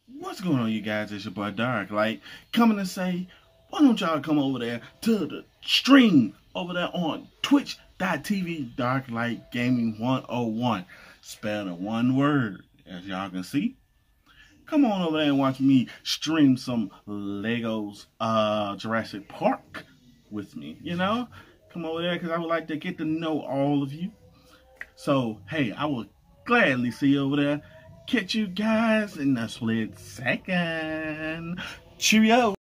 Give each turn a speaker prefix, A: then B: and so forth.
A: What's going on, you guys? It's your boy Dark Light coming to say, why don't y'all come over there to the stream over there on twitch.tv Dark Light Gaming 101. Spelled in one word, as y'all can see. Come on over there and watch me stream some Legos Jurassic Park with me, you know? Come over there because I would like to get to know all of you. So, hey, I will gladly see you over there. Catch you guys in a split second. Cheerio.